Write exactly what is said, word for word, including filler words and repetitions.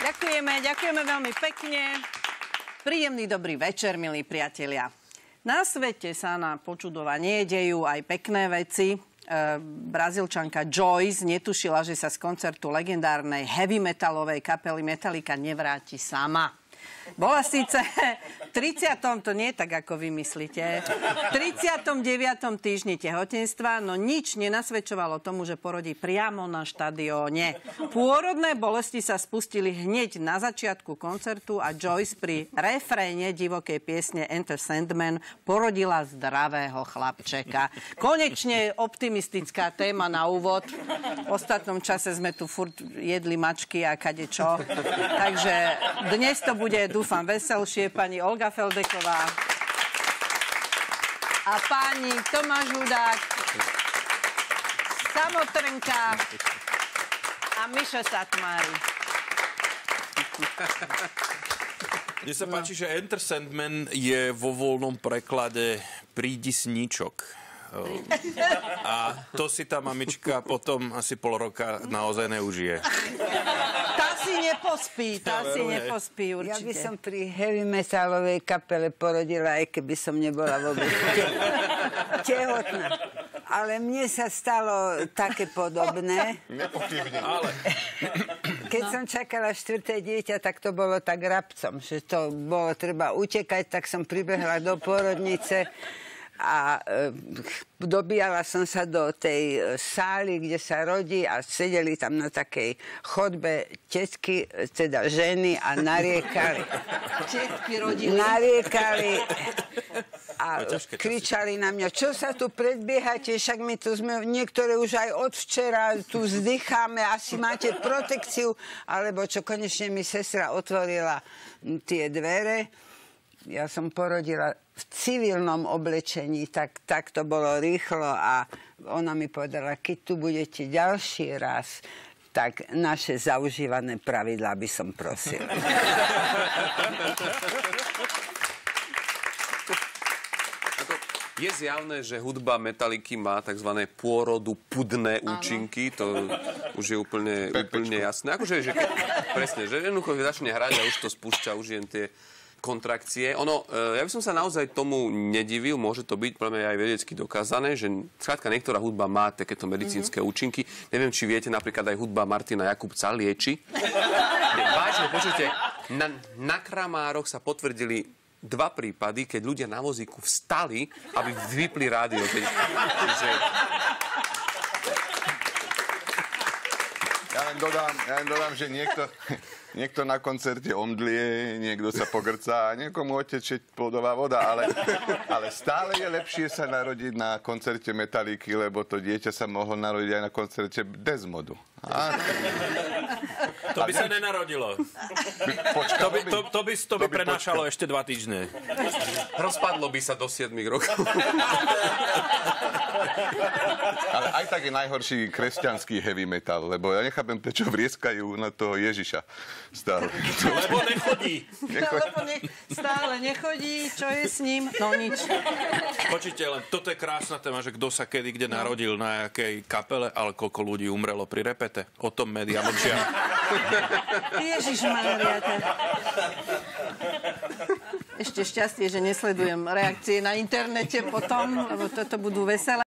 Ďakujeme, ďakujeme veľmi pekne. Príjemný dobrý večer, milí priatelia. Na svete sa na počudovanie dejú aj pekné veci. E, Brazílčanka Joyce netušila, že sa z koncertu legendárnej heavy metalovej kapely Metallica nevráti sama. Bola síce v tridsiatom to nie tak, ako vy myslíte, v tridsiatom deviatom týždni tehotenstva, no nič nenasvedčovalo tomu, že porodí priamo na štadióne. Pôrodné bolesti sa spustili hneď na začiatku koncertu a Joyce pri refréne divokej piesne Enter Sandman porodila zdravého chlapčeka. Konečne optimistická téma na úvod. V ostatnom čase sme tu furt jedli mačky a kadečo. Takže dnes to bude, dúfam, veselšie. Pani Olga Feldeková a páni Tomáš Hudák, Samotrnka a Miša Satmári. Mne sa páči, že Enter Sandman je vo voľnom preklade Prídi sníčok. A to si tá mamička potom asi pol roka naozaj neužije. Tá si nepospí, tá si nepospí určite. Ja by som pri heavy metalovej kapele porodila, aj keby som nebola vôbec tehotná. Ale mne sa stalo také podobné. Nepochybne. Ale... Keď som čakala štvrté dieťa, tak to bolo tak rapcom, že to bolo treba utekať, tak som pribehla do pôrodnice a e, dobíjala som sa do tej sály, kde sa rodí a sedeli tam na takej chodbe tetky, teda ženy a nariekali. Tetky rodili. Nariekali a kričali na mňa, čo sa tu predbiehate, však my tu sme, niektoré už aj od včera tu vzdycháme, asi máte protekciu, alebo čo, konečne mi sestra otvorila tie dvere. Ja som porodila v civilnom oblečení, tak, tak to bolo rýchlo a ona mi povedala, keď tu budete ďalší raz, tak naše zaužívané pravidlá by som prosila. Je zjavné, že hudba Metalliky má tzv. Pôrodu pudné účinky. To už je úplne, úplne jasné. Akože, že keď, presne, že jednoducho začne hrať a už to spúšťa už jen tie kontrakcie. Ono, ja by som sa naozaj tomu nedivil, môže to byť pre mňa aj vedecky dokázané, že skrátka niektorá hudba má takéto medicínske mm-hmm. účinky. Neviem, či viete, napríklad aj hudba Martina Jakubca lieči. Vážne, počujte, na, na Kramároch sa potvrdili dva prípady, keď ľudia na vozíku vstali, aby vypli rádio. Keď, že... Ja len dodám, ja len dodám, že niekto, niekto na koncerte omdlie, niekto sa pogrcá a niekomu otečie plodová voda, ale, ale stále je lepšie sa narodiť na koncerte Metalliky, lebo to dieťa sa mohlo narodiť aj na koncerte Desmodu. A... To by sa nenarodilo. Počka, to by, to, to by, to by, by prenášalo počka. Ešte dva týždne. Rozpadlo by sa do siedmich rokov. Ale aj tak je najhorší kresťanský heavy metal, lebo ja nechápem, prečo vrieskajú na toho Ježiša stále. Lebo nechodí. nechodí. Lebo ne, stále nechodí, čo je s ním? No nič. Počujte, len toto je krásna téma, že kto sa kedy kde narodil, na jakej kapele, ale koľko ľudí umrelo pri repete. O tom médiá mlčia. Ježišmária. Ešte šťastie, že nesledujem reakcie na internete potom, lebo toto budú veselé.